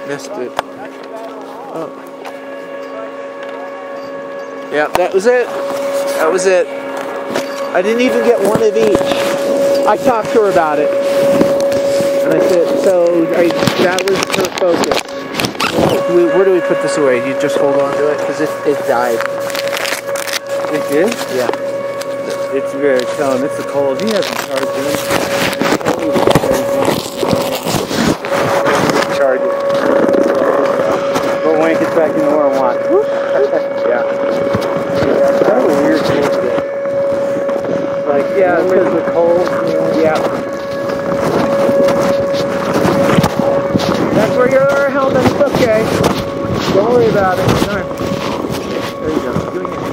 Missed it. Oh. Yeah, that was it. That was it. I didn't even get one of each. I talked to her about it. And I said, that was her focus. Where do we put this away? You just hold on to it? Because it died. It did? Yeah. It's very telling. It's the cold. He hasn't charged it. Charge it. But when it gets back into where I want. Yeah. That's kind of a weird thing. Like, yeah, because the cold. Yeah. That's where your helmet is okay. Don't worry about it. No. There you go. Doing it.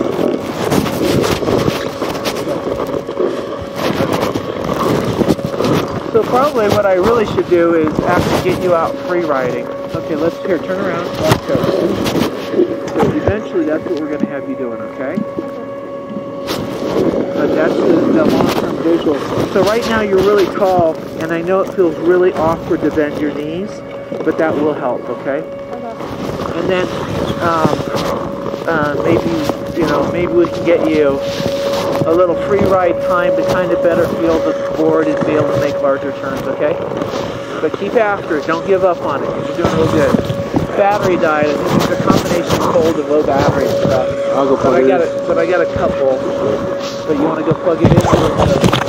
So probably what I really should do is actually get you out free riding. Okay, let's turn around. Let's go. So eventually that's what we're going to have you doing, okay? But that's the long-term visual. So right now you're really tall, and I know it feels really awkward to bend your knees, but that will help, okay? And then maybe we can get you a little free ride time to kind of better feel the board and be able to make larger turns, okay? But keep after it. Don't give up on it. You're doing real good. Battery died. I think it's a combination of cold and low battery stuff. I'll go plug it in. But I got a couple. So you want to go plug it in?